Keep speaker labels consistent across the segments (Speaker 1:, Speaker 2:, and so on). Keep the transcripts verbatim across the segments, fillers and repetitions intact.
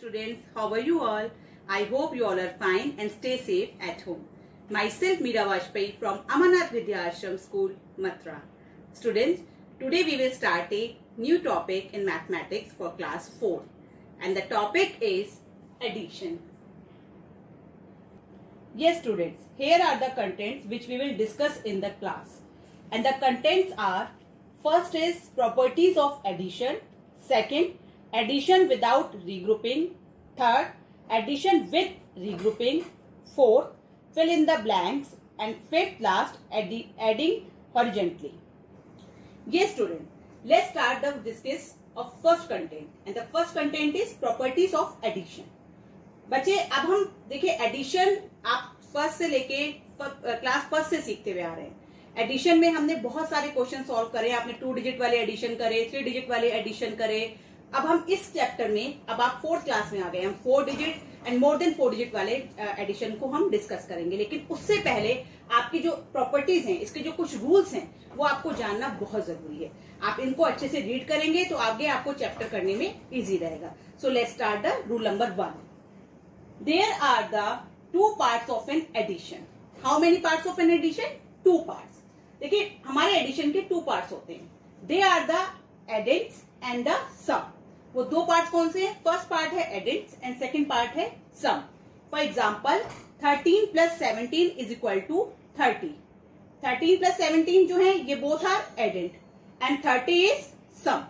Speaker 1: students, how are you all? I hope you all are fine and stay safe at home. Myself Meera Vajpayee from Amarnath Vidya Ashram School, Mathura. Students, today we will start a new topic in mathematics for class four, and the topic is addition. Yes students, here are the contents which we will discuss in the class, and the contents are: first is properties of addition, second addition without regrouping, third addition with regrouping, fourth fill in the blanks, and fifth last addi adding horizontally. Yes student, let's start the discuss of first content, and the first content is properties of addition. बच्चे अब हम देखिए addition आप first से लेके class first से सीखते हुए आ रहे हैं। एडिशन में हमने बहुत सारे क्वेश्चन सॉल्व करे, आपने टू डिजिट वाले एडिशन करे, थ्री डिजिट वाले एडिशन करे। अब हम इस चैप्टर में, अब आप फोर्थ क्लास में आ गए, हम four digit and more than four digit वाले एडिशन को हम डिस्कस करेंगे। लेकिन उससे पहले आपकी जो प्रॉपर्टीज हैं, इसके जो कुछ रूल्स हैं, वो आपको जानना बहुत जरूरी है। आप इनको अच्छे से रीड करेंगे तो आगे आपको चैप्टर करने में इजी रहेगा। So let's start the rule number one. There are the two parts of an addition. How many parts of an addition? Two parts. देखिए हमारे एडिशन के टू पार्ट्स होते हैं. They are the addends and the sum. वो दो parts कौन से हैं? फर्स्ट पार्ट है एडेंड्स एंड सेकंड पार्ट है sum. For example thirteen plus seventeen is equal to thirty. Thirteen plus seventeen जो है ये both are addend and thirty is sum.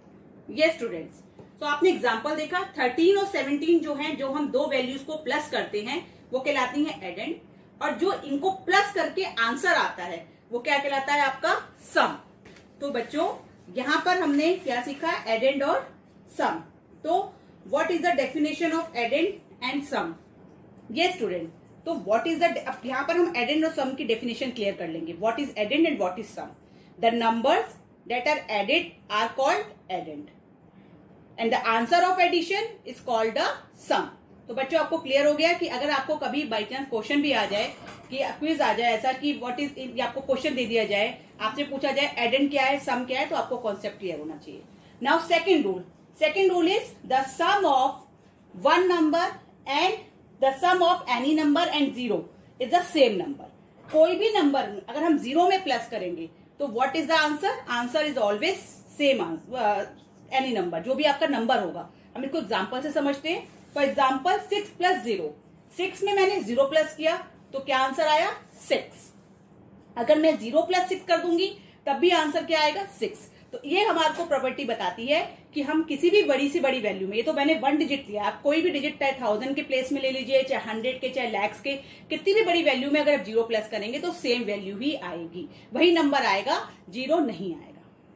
Speaker 1: ये स्टूडेंट्स, तो आपने एग्जाम्पल देखा, थर्टीन और सेवनटीन जो हैं, जो हम दो वैल्यूज को प्लस करते हैं वो कहलाती हैं एडेंड, और जो इनको प्लस करके आंसर आता है वो क्या कहलाता है? आपका सम. तो बच्चों यहां पर हमने क्या सीखा? एडेंड और सम. तो what is the definition of addend and sum? ये स्टूडेंट, तो व्हाट इज द, अब यहां पर हम एडेंड और सम की डेफिनेशन क्लियर कर लेंगे. What is addend and what is sum? The numbers that are added are called addend and the answer of addition is called the sum. तो बच्चों आपको क्लियर हो गया कि अगर आपको कभी बाई चांस क्वेश्चन भी आ जाए, कि क्विज आ जाए ऐसा कि व्हाट इज, आपको क्वेश्चन दे दिया जाए, आपसे पूछा जाए एडेंड क्या है, सम क्या है, तो आपको कॉन्सेप्ट क्लियर होना चाहिए. Now second rule. Second rule is the sum of one number and the sum of any number and zero is the same number. कोई भी नंबर अगर हम जीरो में प्लस करेंगे तो what is the answer? Answer is always same answer. Any number, जो भी आपका नंबर होगा. हम इसको एग्जाम्पल से समझते हैं. For example six plus zero. Six में मैंने जीरो प्लस किया तो क्या आंसर आया? सिक्स. अगर मैं जीरो प्लस सिक्स कर दूंगी तब भी आंसर क्या आएगा? सिक्स. तो ये हमारे को प्रॉपर्टी बताती है कि हम किसी भी बड़ी से बड़ी वैल्यू में, ये तो मैंने वन डिजिट लिया, आप कोई भी डिजिट चाहे थाउजेंड के प्लेस में ले लीजिए, चाहे हंड्रेड के, चाहे लैक्स के, कितनी भी बड़ी वैल्यू में अगर आप जीरो प्लस करेंगे तो सेम वैल्यू ही आएगी, वही नंबर आएगा, जीरो नहीं आएगा.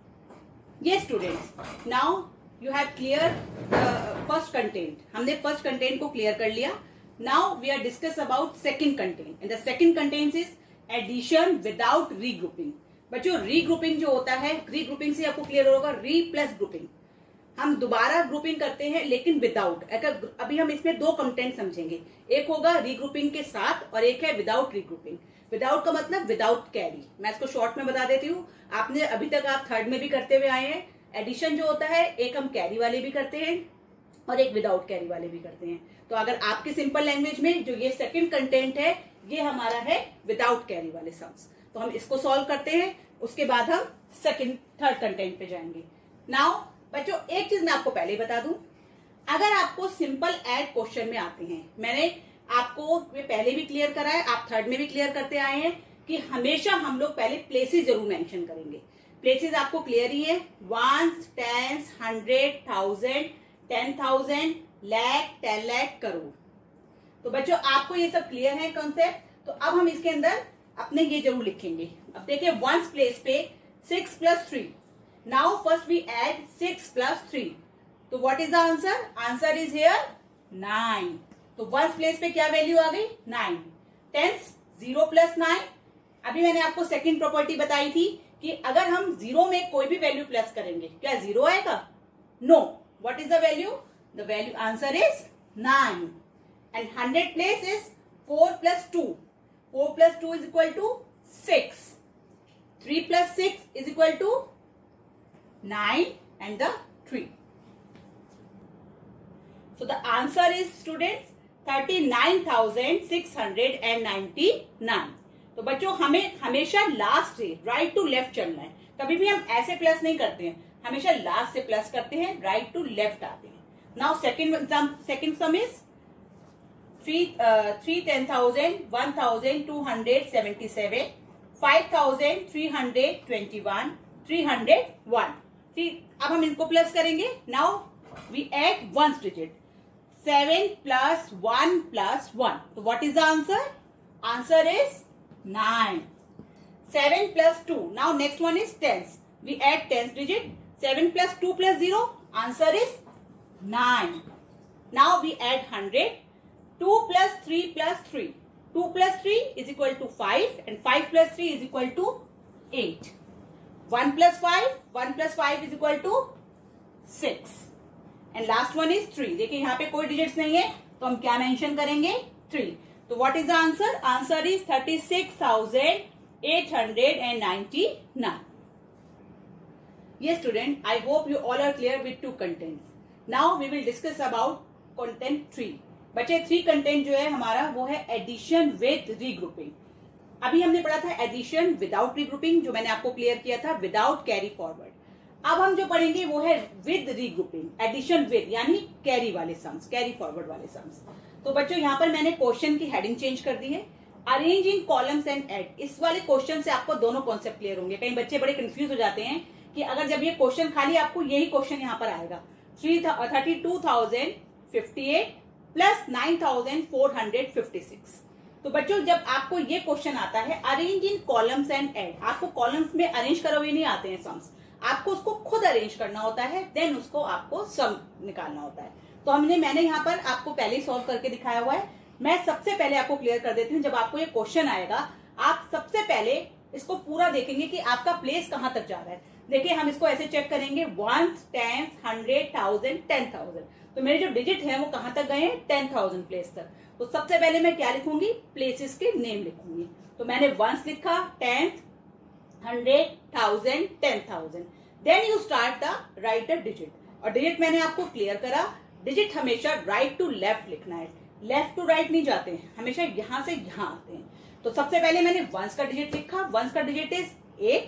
Speaker 1: ये students, now you have clear first content. हमने फर्स्ट कंटेंट को क्लियर कर लिया. Now we are discuss about second content, and the second content is addition without regrouping. बच्चों रीग्रुपिंग जो होता है, रीग्रुपिंग से आपको क्लियर होगा, री प्लस ग्रुपिंग. हम दोबारा ग्रुपिंग करते हैं लेकिन विदाउट. अगर अभी हम इसमें दो कंटेंट समझेंगे, एक होगा रीग्रुपिंग के साथ और एक है विदाउट रीग्रुपिंग. विदाउट का मतलब विदाउट कैरी. मैं इसको शॉर्ट में बता देती हूँ. आपने अभी तक आप थर्ड में भी करते हुए आए हैं. एडिशन जो होता है, एक हम कैरी वाले भी करते हैं और एक विदाउट कैरी वाले भी करते हैं. तो अगर आपकी सिंपल लैंग्वेज में जो ये सेकंड कंटेंट है, ये हमारा है विदाउट कैरी वाले सम्स. तो हम इसको सॉल्व करते हैं, उसके बाद हम सेकंड थर्ड कंटेंट पे जाएंगे. नाउ बच्चों एक चीज मैं आपको पहले ही बता दूं, अगर आपको सिंपल ऐड क्वेश्चन में आते हैं, मैंने आपको पहले भी क्लियर करा है, आप थर्ड में भी क्लियर करते आए हैं कि हमेशा हम लोग पहले प्लेसेस जरूर मेंशन करेंगे. प्लेसेस आपको क्लियर ही है, ones, tens, hundred, thousand, ten thousand, lakh, ten lakh, crore. तो बच्चों आपको ये सब क्लियर है कॉन्सेप्ट. तो अब हम इसके अंदर अपने ये जरूर लिखेंगे. अब देखिए वंस प्लेस पे six plus three. Now first we add six plus three. तो what is the answer? Answer is here nine. तो वंस प्लेस पे क्या वैल्यू आ गई? Nine. Tens zero plus nine. अभी मैंने आपको सेकंड प्रॉपर्टी बताई थी कि अगर हम जीरो में कोई भी वैल्यू प्लस करेंगे क्या जीरो आएगा? No. What is the value? The value answer is nine. And hundred place is four plus two. Four plus two is equal to six. Three plus six is equal to nine and the three. So the answer is students thirty-nine thousand six hundred ninety-nine. तो बच्चों हमें हमेशा last से right to left चलना है, कभी भी हम ऐसे प्लस नहीं करते हैं, हमेशा लास्ट से प्लस करते हैं, राइट टू लेफ्ट आते हैं. Now second exam second sum is three three ten thousand one thousand two hundred seventy seven five thousand three hundred twenty one three hundred one. अब हम इनको प्लस करेंगे. Now we add ones digit. Seven plus one plus one. तो what is the answer? Answer is nine. Seven plus two. Now next one is tens. We add tens digit. Seven plus two plus zero. Answer is nine. Now we add hundred. Two plus three plus three. Two plus three is equal to five and five plus three is equal to eight. one plus five, one plus five is equal to six. And last one is three. देखिए यहाँ पे कोई digits नहीं है तो हम क्या mention करेंगे? three. तो what is the answer? Answer is thirty-six thousand eight hundred ninety-nine. Yes student, I hope you all are clear with two contents. Now we will discuss about content three. बच्चे three content जो है हमारा वो है addition with regrouping. अभी हमने पढ़ा था एडिशन विदाउट रीग्रुपिंग, जो मैंने आपको क्लियर किया था विदाउट कैरी फॉरवर्ड. अब हम जो पढ़ेंगे वो है विद रीग्रुपिंग. एडिशन विद यानी कैरी वाले सम्स, कैरी फॉरवर्ड वाले सम्स. तो बच्चों यहाँ पर मैंने क्वेश्चन की हेडिंग चेंज कर दी है. Arrange in columns and add. इस वाले क्वेश्चन से आपको दोनों कॉन्सेप्ट क्लियर होंगे. कई बच्चे बड़े कंफ्यूज हो जाते हैं कि अगर जब ये क्वेश्चन खाली आपको यही क्वेश्चन यहाँ पर आएगा three thirty two thousand fifty eight plus nine thousand four hundred fifty six. तो बच्चों जब आपको ये क्वेश्चन आता है arrange in columns and add, आपको कॉलम्स में अरेंज करो हुए नहीं आते हैं सम्स, आपको उसको खुद अरेंज करना होता है, देन उसको आपको सम निकालना होता है. तो हमने मैंने यहाँ पर आपको पहले ही सॉल्व करके दिखाया हुआ है. मैं सबसे पहले आपको क्लियर कर देती हूँ. जब आपको ये क्वेश्चन आएगा आप सबसे पहले इसको पूरा देखेंगे कि आपका प्लेस कहाँ तक जा रहा है. देखिए हम इसको ऐसे चेक करेंगे one, ten, hundred, thousand, ten thousand. तो मेरे जो डिजिट है वो कहां तक गए हैं? टेन थाउजेंड प्लेस तक. तो सबसे पहले मैं क्या लिखूंगी? प्लेसेस के नेम लिखूंगी. तो मैंने वंस लिखा, ten, hundred, thousand, ten thousand. Then you start the right the digit. और डिजिट मैंने आपको क्लियर करा, डिजिट हमेशा राइट टू लेफ्ट लिखना है, लेफ्ट टू राइट नहीं जाते हैं, हमेशा यहां से यहां आते हैं. तो सबसे पहले मैंने वंस का डिजिट लिखा. वंस का digit is eight,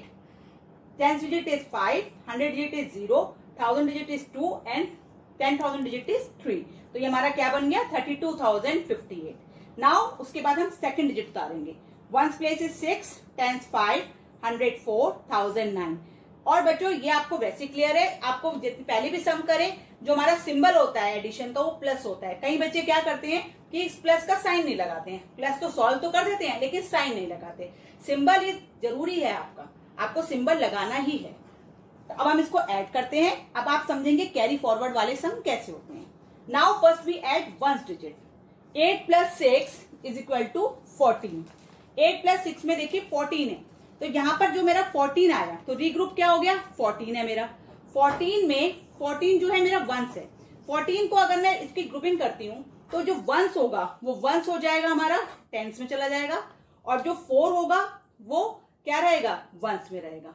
Speaker 1: tens digit is five, hundred digit is zero, thousand digit is two and ten thousand digit is three. तो ये हमारा क्या बन गया? Thirty two thousand fifty eight. Now उसके बाद हम सेकंड डिजिट उतारेंगे. Ones place is six, tens five, hundred four, thousand nine. और बच्चों ये आपको वैसे क्लियर है, आपको जितनी पहले भी सम करें जो हमारा सिंबल होता है एडिशन का वो प्लस होता है. कई बच्चे क्या करते हैं कि इस प्लस का साइन नहीं लगाते हैं. प्लस तो सॉल्व तो कर देते हैं लेकिन साइन नहीं लगाते. सिंबल ये जरूरी है, आपका आपको सिंबल लगाना ही है. तो अब हम इसको ऐड करते हैं. अब आप समझेंगे कैरी फॉरवर्ड वाले सम कैसे होते हैं. Now first we add ones digit. Eight plus six is equal to fourteen. Eight plus six में देखिए फोर्टीन है, तो यहां पर जो मेरा फोर्टीन आया तो रीग्रुप क्या हो गया? फोर्टीन है मेरा. फोर्टीन में फोर्टीन जो है मेरा वंस है. फोर्टीन को अगर मैं इसकी ग्रुपिंग करती हूँ तो जो वंस होगा वो वंस हो जाएगा हमारा टेंस में चला जाएगा, और जो फोर होगा वो क्या रहेगा? वंस में रहेगा.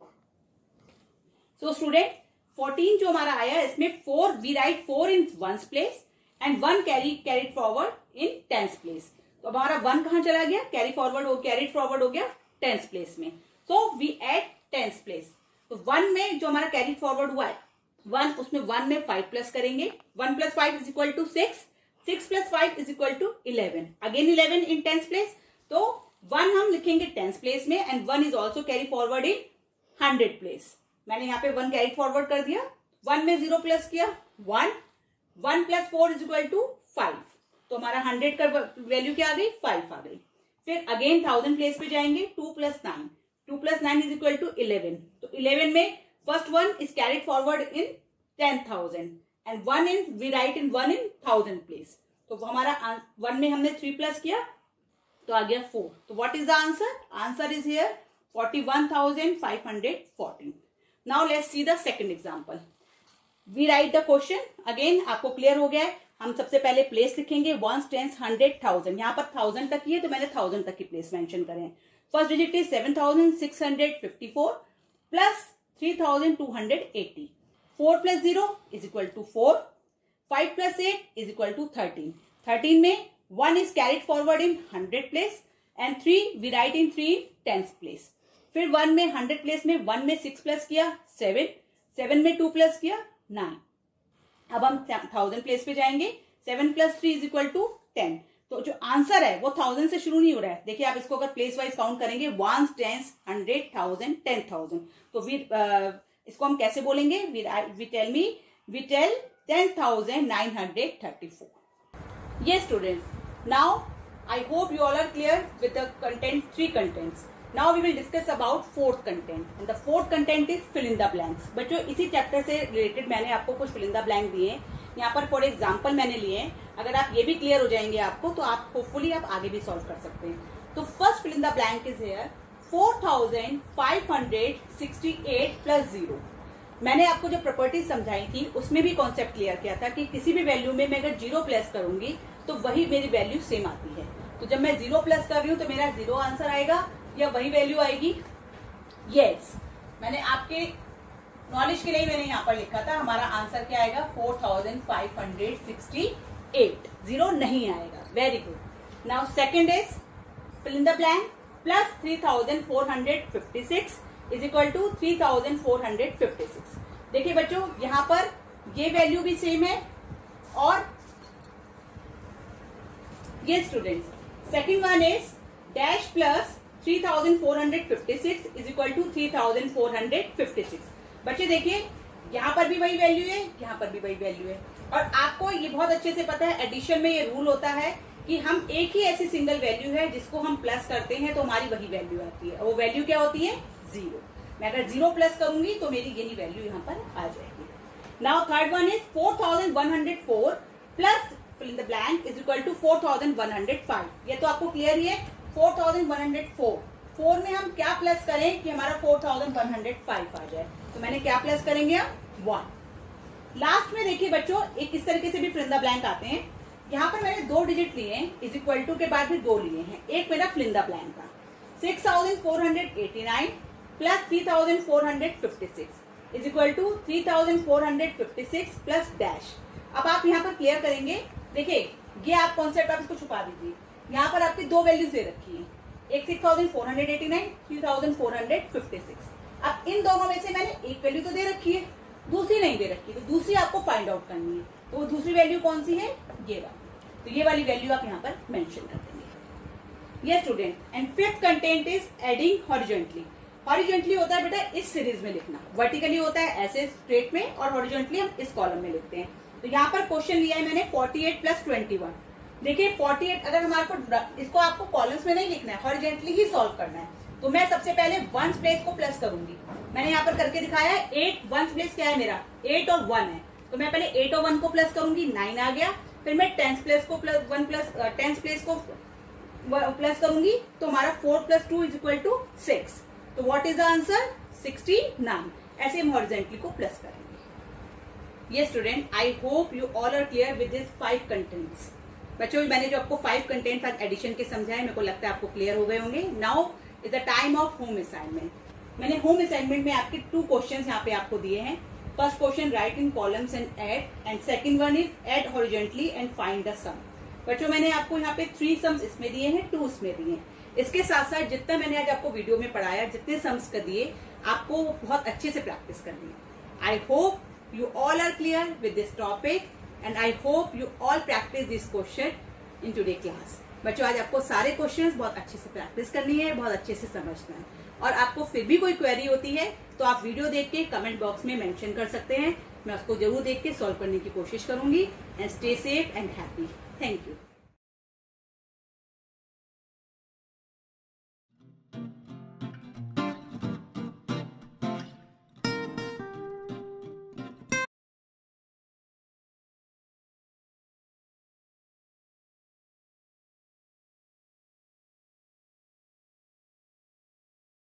Speaker 1: सो स्टूडेंट फोर्टीन जो हमारा आया इसमें four we write four in ones place and one carry carried forward in tens place. तो हमारा वन कहां चला गया? कैरी फॉरवर्ड हो कैरिड फॉरवर्ड हो गया टेंस प्लेस में. So we add tens place. तो वन में जो हमारा कैरिड फॉरवर्ड हुआ है वन, उसमें वन में फाइव प्लस करेंगे. One plus five is equal to six. Six plus five is equal to eleven. Again eleven in tens place. तो वन हम लिखेंगे टेंस प्लेस में and one is also carry forward in hundred place. मैंने यहाँ पे one carry forward कर दिया. One में जीरो प्लस किया one. One plus four is equal to five. तो हमारा हंड्रेड का वैल्यू क्या आ गई? फाइव आ गई. फिर अगेन थाउजेंड प्लेस पे जाएंगे. Two plus nine. Two plus nine is equal to eleven. तो इलेवन में first one is carried forward in ten thousand and one in we write in one in thousand place. तो हमारा one में हमने three plus किया तो आ गया four. तो what is the answer? Answer is here forty one thousand five hundred forty. Now let's see the second example. We write the question. Again आपको clear हो गया है. हम सबसे पहले प्लेस लिखेंगे वंस, टेंस, हंड्रेड, थाउजेंड. यहाँ पर थाउजेंड तक ही है तो मैंने थाउजेंड तक की प्लेस मेंशन करें. First digit is seven thousand six hundred fifty four plus three thousand two hundred eighty. Four plus zero is equal to four. Five plus eight is equal to thirteen. Thirteen में one is carried forward in hundred place and three we write in three tens place. फिर one में hundred place में one में six plus किया seven, seven में two plus किया nine. अब हम थाउजेंड प्लेस पे जाएंगे. Seven plus three is equal to ten. तो जो आंसर है वो थाउजेंड से शुरू नहीं हो रहा है. देखिए आप इसको अगर प्लेस वाइज काउंट करेंगे ones, tens, hundred, thousand, ten thousand. तो वी इसको हम कैसे बोलेंगे? We tell me we tell ten thousand nine hundred thirty four. Yes students, now I hope you all are clear with the content, three contents. Now we will discuss about fourth content and the fourth content is fill in the blanks. बच्चों इसी chapter से related मैंने आपको कुछ fill in the blank दिए हैं. यहाँ पर फॉर एग्जाम्पल मैंने लिए हैं. अगर आप ये भी क्लियर हो जाएंगे आपको तो आप होपफुली आप आगे भी सॉल्व कर सकते हैं. तो first fill in the blank is here four thousand five hundred sixty eight plus zero. मैंने आपको जो प्रॉपर्टीज समझाई थी उसमें भी कॉन्सेप्ट क्लियर किया था कि किसी भी वैल्यू में मैं अगर जीरो प्लस करूंगी तो वही मेरी वैल्यू सेम आती है. तो जब मैं जीरो प्लस कर रही हूं तो मेरा जीरो आंसर आएगा या वही वैल्यू आएगी? Yes yes. मैंने आपके नॉलेज के लिए मैंने यहाँ पर लिखा था हमारा आंसर क्या आएगा? Four thousand five hundred sixty eight. Zero नहीं आएगा. Very good. Now second is fill in the blank plus three thousand four hundred fifty six is equal to three thousand four hundred fifty six. देखिए बच्चों यहां पर ये value भी same है और ये students second one is dash plus three thousand four hundred fifty six is equal to three thousand four hundred fifty six. बच्चे देखिए यहां पर भी वही वैल्यू है, यहां पर भी वही वैल्यू है. और आपको ये बहुत अच्छे से पता है एडिशन में ये रूल होता है कि हम एक ही ऐसी सिंगल वैल्यू है जिसको हम प्लस करते हैं तो हमारी वही वैल्यू आती है. वो वैल्यू क्या होती है? जीरो. मैं अगर जीरो प्लस करूंगी तो मेरी यही वैल्यू यहाँ पर आ जाएगी. Now third one is four thousand one hundred four plus fill in the blank is equal to four thousand one hundred five. ये तो आपको क्लियर ही है. Four thousand one hundred four. Four में हम क्या प्लस करें कि हमारा four thousand one hundred five आ जाए? तो मैंने क्या प्लस करेंगे? हम वन. लास्ट में देखिए बच्चों एक इस तरीके से भी फिल इन द ब्लैंक आते हैं. यहाँ पर मैंने दो डिजिट लिए हैं इज इक्वल टू के बाद भी दो लिए हैं. एक मेरा फिल इन द ब्लैंक था six thousand four hundred eighty nine plus three thousand four hundred fifty six is equal to three thousand four hundred fifty six plus dash. अब आप यहाँ पर क्लियर करेंगे. देखिए ये आप कॉन्सेप्ट आप इसको छुपा दीजिए. यहाँ पर आपकी दो वैल्यूज दे रखी है. एक six thousand four hundred eighty nine, three thousand four hundred fifty six. अब इन दोनों में से मैंने एक वैल्यू तो दे रखी है, दूसरी नहीं दे रखी. तो दूसरी आपको फाइंड आउट करनी है. तो वो दूसरी वैल्यू कौन सी है? ये वाली. तो ये वाली वैल्यू आप यहाँ पर मेंशन कर देंगे. ये student and fifth content is adding horizontally. Horizontally होता है बेटा इस सीरीज में लिखना. वर्टिकली होता है ऐसे स्ट्रेट में और हॉरिजॉन्टली हम इस कॉलम में लिखते हैं. तो यहाँ पर क्वेश्चन लिया है मैंने forty eight plus twenty one. देखिए फोर्टी एट अगर हमारे को इसको आपको कॉलम्स में नहीं लिखना है, हॉरिजॉन्टली ही सॉल्व करना है. तो मैं सबसे पहले वंस प्लेस को प्लस करूंगी. मैंने यहाँ पर करके दिखाया है. एट वंस प्लेस क्या है मेरा? एट और वन है. तो मैं पहले एट और वन को प्लस करूंगी, नाइन आ गया. फिर मैं टेंस प्लेस को plus one plus tens place को प्लस करूंगी तो हमारा four plus two is equal to six. तो what is the answer? Sixty nine. ऐसे हम हॉरिजॉन्टली को प्लस करेंगे. ये student I hope you all are clear with this five contents. बच्चों मैंने जो आपको फाइव कंटेंट्स आज एडिशन के समझाए मेरे को लगता है आपको क्लियर हो गए होंगे. Now is the time of home assignment. मैंने होम असाइनमेंट में आपके टू क्वेश्चंस यहाँ पे आपको दिए हैं. First question write in columns and add and second one is add horizontally and find the sum. बच्चों मैंने आपको यहाँ पे थ्री सम्स इसमें दिए हैं, टू उसमें दिए हैं. इसके साथ साथ जितना मैंने आज आपको वीडियो में पढ़ाया, जितने सम्स कर दिए आपको बहुत अच्छे से प्रैक्टिस करनी है. I hope you all are clear with this topic and I hope you all practice this question in today class. बच्चों आज आपको सारे क्वेश्चंस बहुत अच्छे से प्रैक्टिस करनी है, बहुत अच्छे से समझना है. और आपको फिर भी कोई क्वेरी होती है तो आप वीडियो देख के कमेंट बॉक्स में मेंशन कर सकते हैं. मैं उसको जरूर देख के सॉल्व करने की कोशिश करूंगी. And stay safe and happy. Thank you.